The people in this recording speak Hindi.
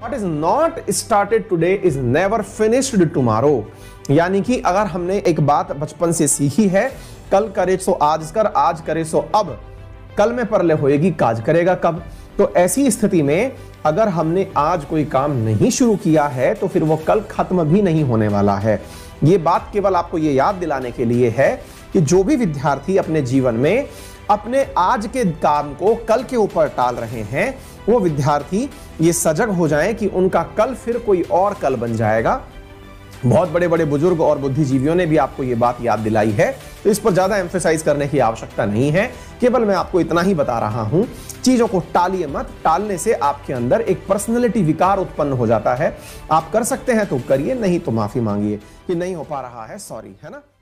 What is not started today is never finished tomorrow। यानी कि अगर हमने एक बात बचपन से सीखी है, कल करे सो आज कर, आज करे सो अब, कल में परले होएगी काज करेगा कब। तो ऐसी स्थिति में अगर हमने आज कोई काम नहीं शुरू किया है तो फिर वो कल खत्म भी नहीं होने वाला है। ये बात केवल आपको ये याद दिलाने के लिए है कि जो भी विद्यार्थी अपने जीवन में अपने आज के काम को कल के ऊपर टाल रहे हैं, वो विद्यार्थी ये सजग हो जाएं कि उनका कल फिर कोई और कल बन जाएगा। बहुत बड़े बड़े बुजुर्ग और बुद्धिजीवियों ने भी आपको ये बात याद दिलाई है, तो इस पर ज्यादा एम्फेसाइज करने की आवश्यकता नहीं है। केवल मैं आपको इतना ही बता रहा हूं, चीजों को टालिए मत। टालने से आपके अंदर एक पर्सनैलिटी विकार उत्पन्न हो जाता है। आप कर सकते हैं तो करिए, नहीं तो माफी मांगिए कि नहीं हो पा रहा है, सॉरी, है ना।